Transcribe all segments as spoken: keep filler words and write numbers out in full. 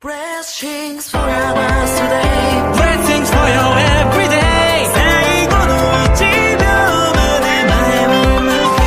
Blessings for your birthday Blessings for your everyday 最後の一秒まで前を向け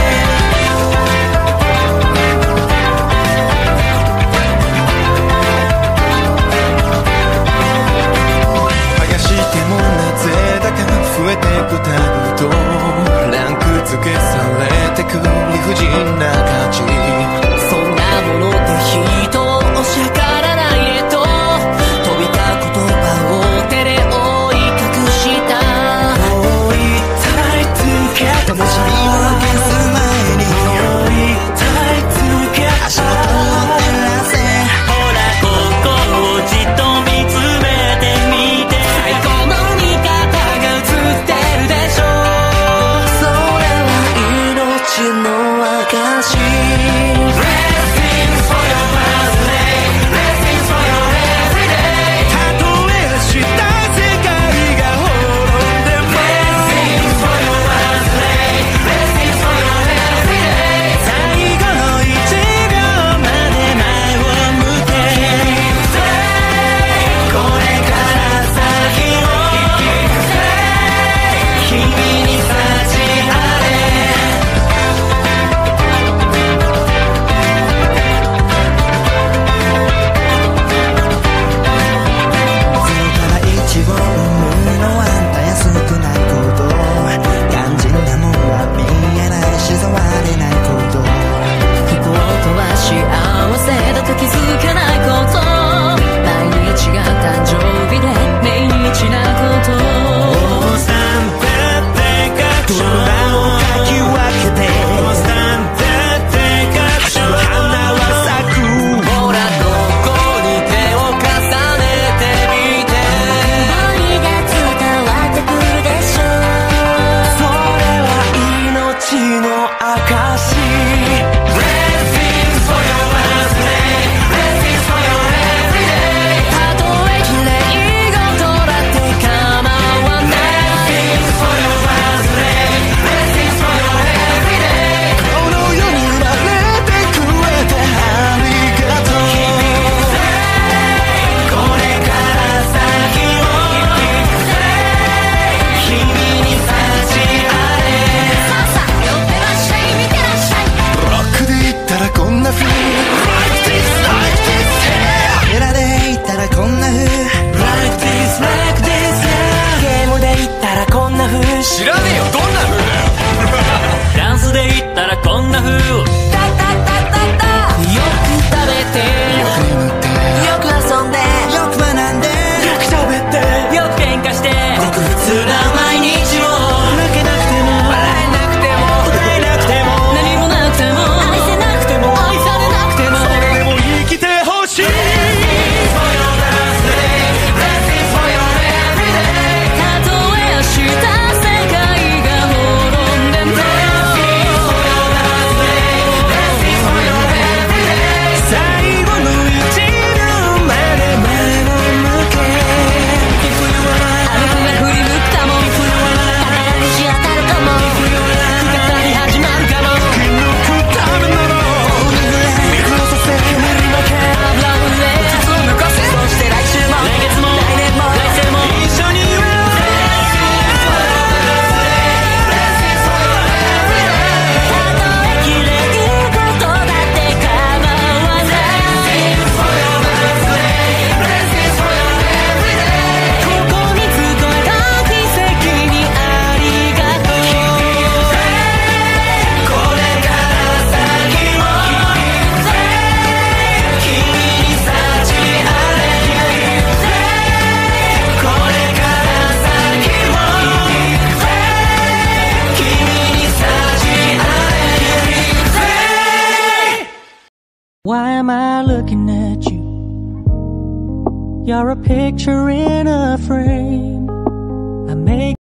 怪してもなぜだか増えてくたびとランク付けされてく理不尽な価値そんなもので人を押し量らないでと飛びた言葉を手で覆い隠したもう一体続けた悲しみを消す前にもう一体続けた足元を照らせほらここをじっと見つめてみて最高の見方が映ってるでしょそれは命の証知らねえよどんな風だよダンスで言ったらこんな風タタタタタよく食べてよく眠ってよく遊んでよく学んでよく食べてよく喧嘩してごく普通な毎日を負けなくても笑えなくても踊れなくても何もなくても愛せなくても愛されなくてもそれでも生きてほしいWhy am I looking at you? You're a picture in a frame.